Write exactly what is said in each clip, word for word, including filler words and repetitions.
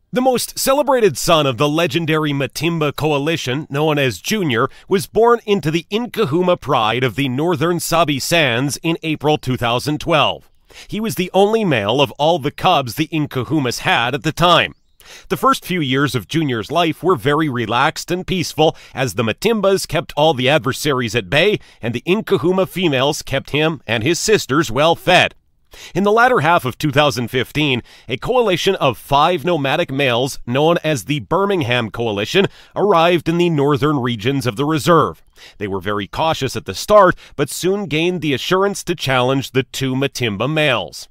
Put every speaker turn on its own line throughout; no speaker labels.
The most celebrated son of the legendary Matimba coalition, known as Junior, was born into the Nkuhuma pride of the northern Sabi Sands in April two thousand twelve. He was the only male of all the cubs the Nkuhumas had at the time. The first few years of Junior's life were very relaxed and peaceful, as the Matimbas kept all the adversaries at bay, and the Nkuhuma females kept him and his sisters well fed. In the latter half of two thousand fifteen, a coalition of five nomadic males, known as the Birmingham Coalition, arrived in the northern regions of the reserve. They were very cautious at the start, but soon gained the assurance to challenge the two Matimba males.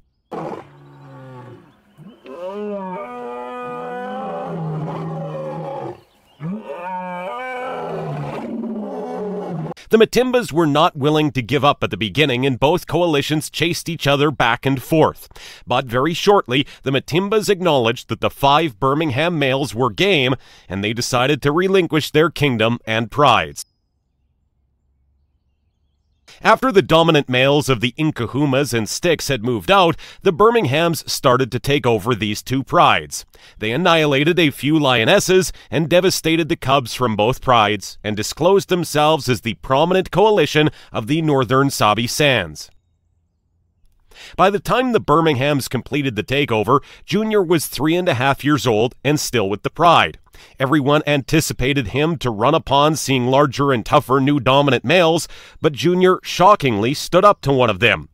The Matimbas were not willing to give up at the beginning, and both coalitions chased each other back and forth. But very shortly, the Matimbas acknowledged that the five Birmingham males were game, and they decided to relinquish their kingdom and prides. After the dominant males of the Nkuhumas and Sticks had moved out, the Birminghams started to take over these two prides. They annihilated a few lionesses and devastated the cubs from both prides, and disclosed themselves as the prominent coalition of the northern Sabi Sands. By the time the Birminghams completed the takeover, Junior was three and a half years old and still with the pride. Everyone anticipated him to run upon seeing larger and tougher new dominant males, but Junior shockingly stood up to one of them.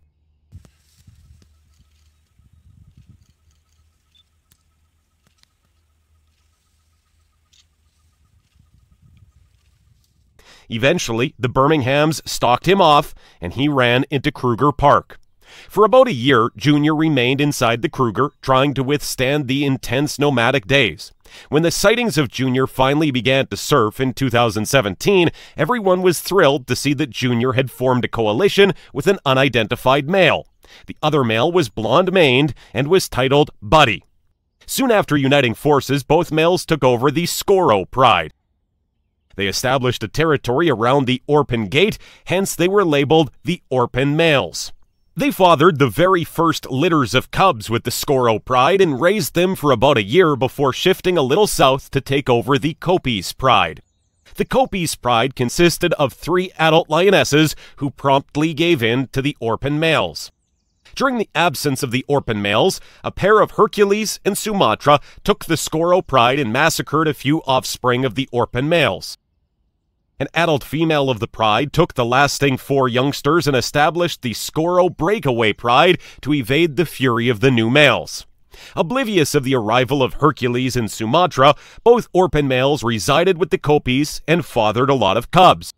Eventually, the Birminghams stalked him off, and he ran into Kruger Park. For about a year, Junior remained inside the Kruger, trying to withstand the intense nomadic days. When the sightings of Junior finally began to surf in two thousand seventeen, everyone was thrilled to see that Junior had formed a coalition with an unidentified male. The other male was blonde-maned and was titled Buddy. Soon after uniting forces, both males took over the Nkorho pride. They established a territory around the Orpen Gate, hence they were labeled the Orpen males. They fathered the very first litters of cubs with the Nkorho pride and raised them for about a year before shifting a little south to take over the Kopis pride. The Kopis pride consisted of three adult lionesses who promptly gave in to the Orpen males. During the absence of the Orpen males, a pair of Hercules and Sumatra took the Nkorho pride and massacred a few offspring of the Orpen males. An adult female of the pride took the lasting four youngsters and established the Nkorho breakaway pride to evade the fury of the new males. Oblivious of the arrival of Hercules and Sumatra, both Orpen males resided with the Kopis and fathered a lot of cubs.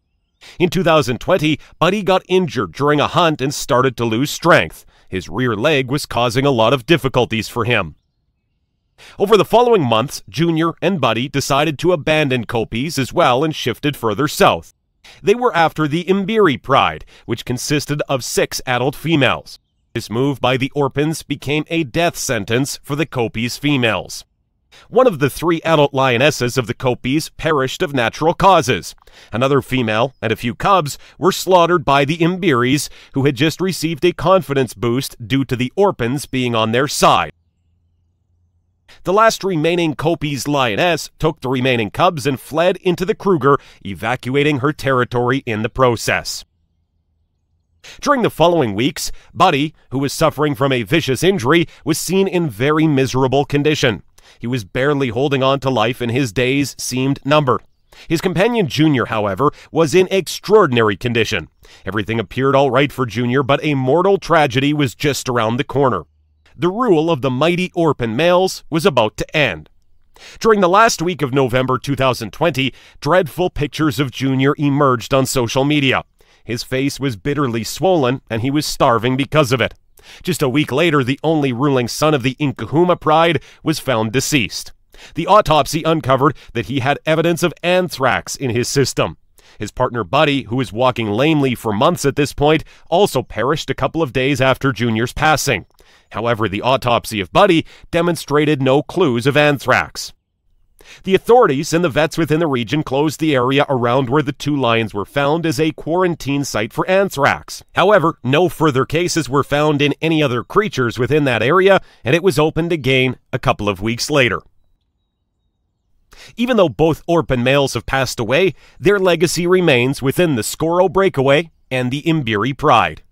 In two thousand twenty, Buddy got injured during a hunt and started to lose strength. His rear leg was causing a lot of difficulties for him. Over the following months, Junior and Buddy decided to abandon Kopis as well and shifted further south. They were after the Mbiri pride, which consisted of six adult females. This move by the Orpens became a death sentence for the Kopis females. One of the three adult lionesses of the Kopis perished of natural causes. Another female and a few cubs were slaughtered by the Mbiris, who had just received a confidence boost due to the Orpens being on their side. The last remaining Kopis lioness took the remaining cubs and fled into the Kruger, evacuating her territory in the process. During the following weeks, Buddy, who was suffering from a vicious injury, was seen in very miserable condition. He was barely holding on to life and his days seemed numbered. His companion Junior, however, was in extraordinary condition. Everything appeared all right for Junior, but a mortal tragedy was just around the corner. The rule of the mighty Orpen males was about to end. During the last week of November two thousand twenty, dreadful pictures of Junior emerged on social media. His face was bitterly swollen, and he was starving because of it. Just a week later, the only ruling son of the Nkuhuma pride was found deceased. The autopsy uncovered that he had evidence of anthrax in his system. His partner Buddy, who was walking lamely for months at this point, also perished a couple of days after Junior's passing. However, the autopsy of Buddy demonstrated no clues of anthrax. The authorities and the vets within the region closed the area around where the two lions were found as a quarantine site for anthrax. However, no further cases were found in any other creatures within that area, and it was opened again a couple of weeks later. Even though both Orpen males have passed away, their legacy remains within the Nkorho breakaway and the Imbiri pride.